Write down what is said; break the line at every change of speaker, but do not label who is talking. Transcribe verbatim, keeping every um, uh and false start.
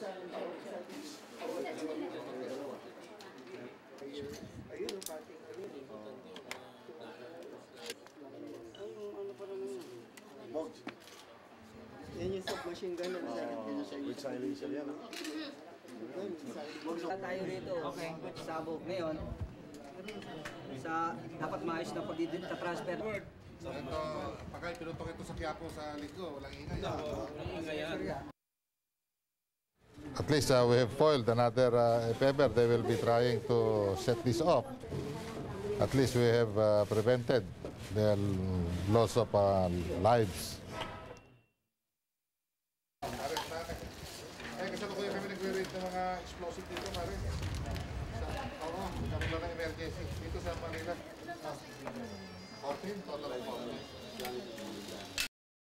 Yan yung submachine gun na
With silencer yan.
Wala tayo rito. Okay. Sabog ngayon. Sa dapat maayos na pag-transfer.
So ito, pagka pinutok ito sa Quiapo sa linggo, walang ingay. At least uh, we have foiled another, uh, if ever they will be trying to set this off. At least we have uh, prevented the loss of uh, lives. Eh, kasi kuya kami nagre-rate ng mga explosive dito, pare. Oo, kami lang ng emergency. Dito sa Manila. fourteen total of